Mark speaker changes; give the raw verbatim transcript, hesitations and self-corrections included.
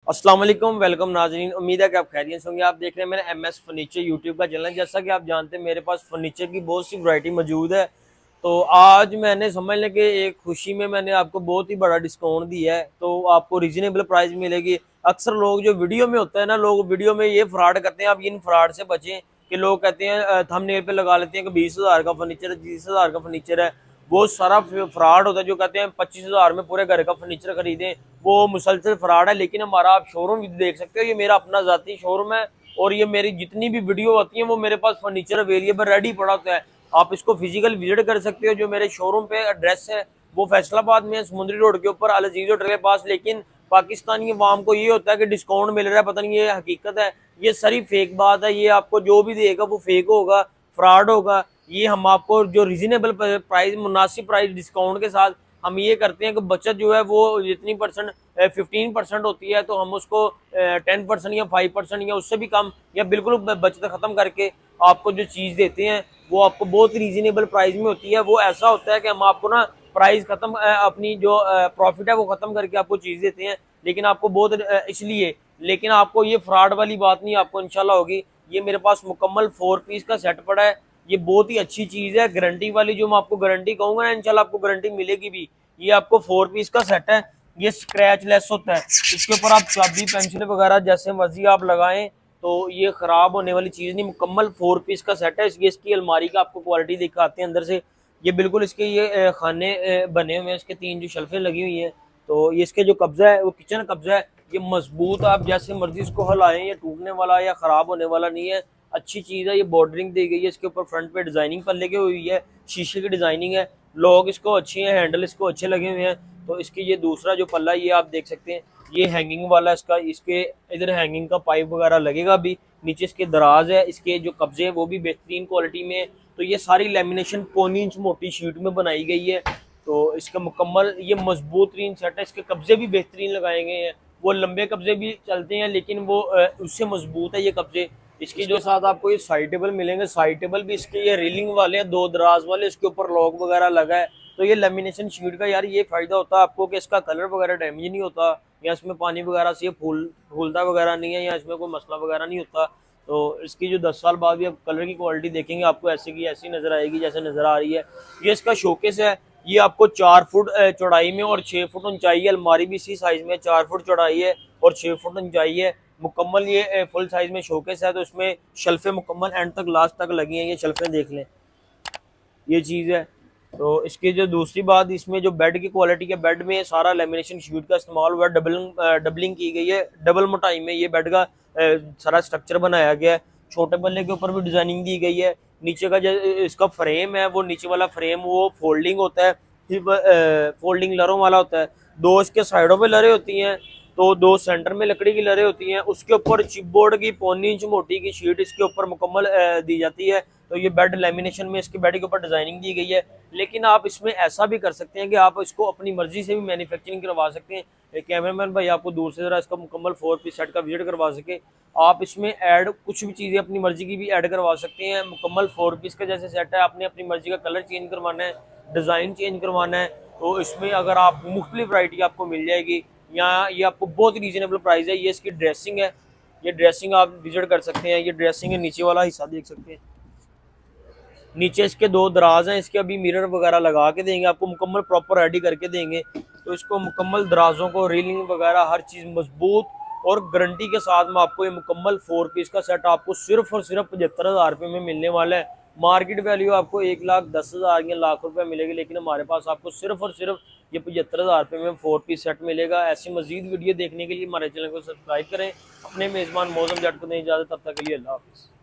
Speaker 1: अस्सलाम वालेकुम, वेलकम नाजरीन। उम्मीद है कि आप खैरियत से होंगे। आप देख रहे हैं मेरा एम एस फर्नीचर यूट्यूब का चैनल। जैसा कि आप जानते हैं मेरे पास फर्नीचर की बहुत सी वैरायटी मौजूद है। तो आज मैंने समझ लें कि एक खुशी में मैंने आपको बहुत ही बड़ा डिस्काउंट दिया है, तो आपको रीजनेबल प्राइस मिलेगी। अक्सर लोग जो वीडियो में होता है ना, लोग वीडियो में ये फ्रॉड करते हैं। आप इन फ्रॉड से बचें कि लोग कहते हैं थंबनेल पे लगा लेते हैं कि बीस हज़ार का फर्नीचर है, तीस हज़ार का फर्नीचर है। वो सारा फ्रॉड होता है। जो कहते हैं पच्चीस हजार में पूरे घर का फर्नीचर खरीदें, वो मुसलसल फ्रॉड है। लेकिन हमारा आप शोरूम भी देख सकते हो, ये मेरा अपना जाती शोरूम है और ये मेरी जितनी भी वीडियो होती है वो मेरे पास फर्नीचर अवेलेबल रेडी पड़ा होता है। आप इसको फिजिकल विजिट कर सकते हो। जो मेरे शोरूम पे एड्रेस है वो फैसलाबाद में है, समुद्री रोड के ऊपर अल अजीज होटल के पास। लेकिन पाकिस्तानी अवाम को ये होता है कि डिस्काउंट मिल रहा है, पता नहीं ये हकीकत है, ये सारी फेक बात है। ये आपको जो भी देगा वो फेक होगा, फ्रॉड होगा। ये हम आपको जो रीजनेबल प्राइस, मुनासिब प्राइस डिस्काउंट के साथ हम ये करते हैं कि बचत जो है वो जितनी परसेंट फिफ्टीन परसेंट होती है तो हम उसको टेन परसेंट या फाइव परसेंट या उससे भी कम या बिल्कुल बचत खत्म करके आपको जो चीज़ देते हैं वो आपको बहुत रीजनेबल प्राइस में होती है। वो ऐसा होता है कि हम आपको ना प्राइस खत्म, अपनी जो प्रॉफिट है वो खत्म करके आपको चीज़ देते हैं, लेकिन आपको बहुत इसलिए। लेकिन आपको ये फ्रॉड वाली बात नहीं आपको इंशाल्लाह होगी। ये मेरे पास मुकम्मल फोर पीस का सेट पड़ा है। ये बहुत ही अच्छी चीज़ है, गारंटी वाली। जो मैं आपको गारंटी कहूँगा ना, इंशाल्लाह आपको गारंटी मिलेगी भी। ये आपको फोर पीस का सेट है, ये स्क्रैच लेस होता है। इसके ऊपर आप चाबी पेंसिल वगैरह जैसे मर्जी आप लगाएं तो ये खराब होने वाली चीज़ नहीं। मुकम्मल फोर पीस का सेट है। ये इसकी अलमारी का आपको क्वालिटी दिखाते हैं अंदर से। ये बिल्कुल इसके ये खाने बने हुए हैं, इसके तीन जो शेल्फें लगी हुई हैं। तो ये इसके जो कब्जा है वो किचन कब्जा है, ये मजबूत। आप जैसे मर्जी इसको हलाएं, ये टूटने वाला या ख़राब होने वाला नहीं है, अच्छी चीज़ है। ये बॉर्डरिंग दी गई है, इसके ऊपर फ्रंट पे डिजाइनिंग पर लगी हुई है, शीशे की डिजाइनिंग है। लोग इसको अच्छी है, हैंडल इसको अच्छे लगे हुए हैं। तो इसकी ये दूसरा जो पल्ला ये आप देख सकते हैं, ये हैंगिंग वाला इसका, इसके इधर हैंगिंग का पाइप वगैरह लगेगा भी। नीचे इसके दराज है, इसके जो कब्जे हैं वो भी बेहतरीन क्वालिटी में है। तो ये सारी लेमिनेशन पौनी इंच मोटी शीट में बनाई गई है। तो इसका मुकम्मल ये मजबूत तीन सेट है। इसके कब्जे भी बेहतरीन लगाए गए हैं। वो लंबे कब्जे भी चलते हैं लेकिन वो उससे मजबूत है ये कब्जे। इसकी जो साथ आपको ये साइड टेबल मिलेंगे, साइड टेबल भी इसके ये रेलिंग वाले हैं, दो दराज वाले, इसके ऊपर लॉक वगैरह लगा है। तो ये लेमिनेशन शीट का यार ये फायदा होता है आपको कि इसका कलर वगैरह डैमेज नहीं होता, या इसमें पानी वगैरह से ये फूल फूलता वगैरह नहीं है, या इसमें कोई मसला वगैरह नहीं होता। तो इसकी जो दस साल बाद भी आप कलर की क्वालिटी देखेंगे आपको ऐसी की ऐसी नजर आएगी जैसे नजर आ रही है। ये इसका शोकेस है, ये आपको चार फुट चौड़ाई में और छः फुट ऊंचाई है। अलमारी भी इसी साइज में चार फुट चौड़ाई है और छः फुट ऊंचाई है। मुकम्मल ये फुल साइज में शोकेस है। तो इसमें शेल्फे मुकम्मल एंड तक लास्ट तक लगी हैं। ये शेल्फे देख लें, ये चीज़ है। तो इसकी जो दूसरी बात, इसमें जो बेड की क्वालिटी है, बेड में सारा लेमिनेशन शीट का इस्तेमाल हुआ है। डबलिंग डबलिंग की गई है, डबल मोटाई में ये बेड का सारा स्ट्रक्चर बनाया गया है। छोटे बल्ले के ऊपर भी डिजाइनिंग दी गई है। नीचे का जो इसका फ्रेम है, वो नीचे वाला फ्रेम वो फोल्डिंग होता है, फोल्डिंग लरों वाला होता है। दो इसके साइडों पे लरे होती हैं, तो दो सेंटर में लकड़ी की लरे होती हैं। उसके ऊपर चिपबोर्ड की पौनी इंच मोटी की शीट इसके ऊपर मुकम्मल दी जाती है। तो ये बेड लेमिनेशन में इसके बेड के ऊपर डिजाइनिंग दी गई है। लेकिन आप इसमें ऐसा भी कर सकते हैं कि आप इसको अपनी मर्जी से भी मैन्युफैक्चरिंग करवा सकते हैं। एक कैमरामैन भाई आपको दूर से जरा इसका मुकम्मल फोर पीस सेट का विजिट करवा सके। आप इसमें ऐड कुछ भी चीज़ें अपनी मर्जी की भी ऐड करवा सकते हैं। मुकम्मल फोर पीस का जैसे सेट है, आपने अपनी मर्जी का कलर चेंज करवाना है, डिज़ाइन चेंज करवाना है, तो इसमें अगर आप मुख्तलिफ वैरायटी आपको मिल जाएगी। यहाँ ये आपको बहुत रीजनेबल प्राइस है। ये इसकी ड्रेसिंग है, ये ड्रेसिंग आप विजिट कर सकते हैं। ये ड्रेसिंग है, नीचे वाला हिस्सा देख सकते हैं। नीचे इसके दो दराज हैं, इसके अभी मिरर वगैरह लगा के देंगे आपको, मुकम्मल प्रॉपर रेडी करके देंगे। तो इसको मुकम्मल दराजों को रेलिंग वगैरह हर चीज़ मजबूत और गारंटी के साथ में आपको ये मुकम्मल फोर पीस का सेट आपको सिर्फ और सिर्फ पचहत्तर हज़ार रुपये में मिलने वाला है। मार्केट वैल्यू आपको एक लाख दस हज़ार या लाख रुपए मिलेगी, लेकिन हमारे पास आपको सिर्फ और सिर्फ ये पचहत्तर हज़ार रुपये में फोर पीस सेट मिलेगा। ऐसी मजीद वीडियो देखने के लिए हमारे चैनल को सब्सक्राइब करें। अपने मेज़बान मौसम जट को दें इजाज़त, तब तक के लिए अल्लाह हाफिज़।